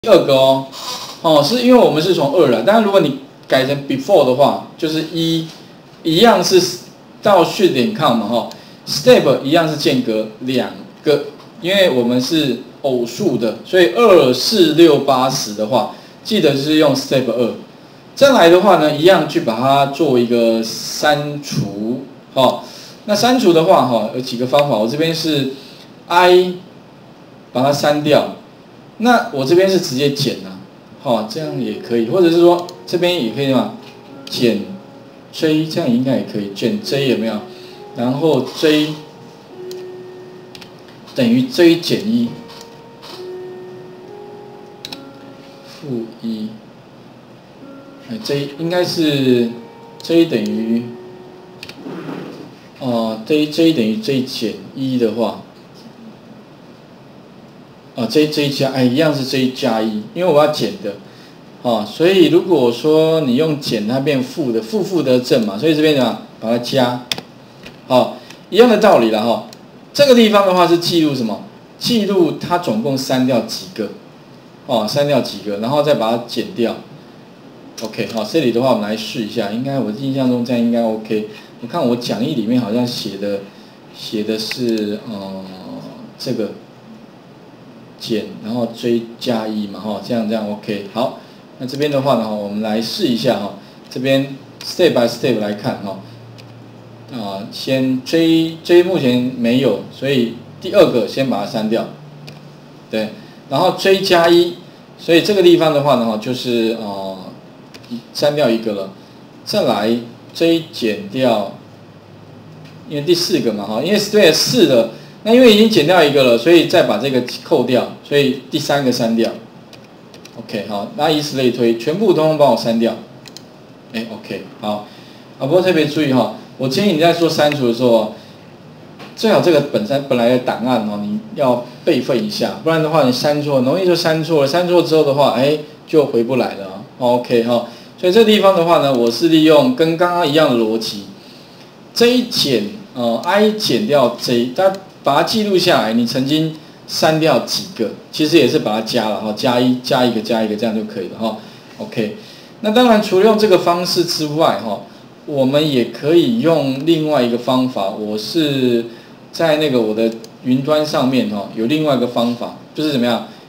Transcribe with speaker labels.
Speaker 1: 第二个是因为我们是从2来，但是如果你改成 before 的话，就是一样是到序.com 嘛step 一样是间隔2个，因为我们是偶数的，所以2、4、6、8、10的话，记得就是用 step 2。再来的话呢，一样去把它做一个删除，那删除的话有几个方法，我这边是 I 把它删掉。那我这边是直接减这样也可以，或者是说这边也可以嘛，减 J 这样应该也可以，减 J 有没有？然后 J 等于 J 减1，负1，J 应该是 J 等于J 等于 J 减1的话。J 加一样是 J 加1，因为我要减的，所以如果说你用减，它变负的，负得正嘛，所以这边把它加，一样的道理了这个地方的话是记录什么？记录它总共删掉几个，删掉几个，然后再把它减掉。OK， 这里的话我们来试一下，应该我印象中这样应该 OK。我看我讲义里面好像写的是这个。减，然后追加1嘛，这样 OK。好，那这边的话呢，我们来试一下这边 step by step 来看先 J 目前没有，所以第2个先把它删掉，对，然后 J 加1，所以这个地方的话呢，就是删掉1个了，再来 J 减掉，因为第4个嘛因为对4了。那因为已经减掉1个了，所以再把这个扣掉，所以第3个删掉。OK， 好，那以此类推，全部通通帮我删掉。OK， 好。不过特别注意我建议你在做删除的时候，最好这个本来的档案你要备份一下，不然的话你删错，容易就删错了。删错之后的话，就回不来了。OK 所以这地方的话呢，我是利用跟刚刚一样的逻辑 ，J 减I 减掉 J， 把它记录下来，你曾经删掉几个，其实也是把它加了加1加1个加1个，这样就可以了OK， 那当然除了用这个方式之外我们也可以用另外一个方法。我是在那个我的云端上面有另外一个方法，就是怎么样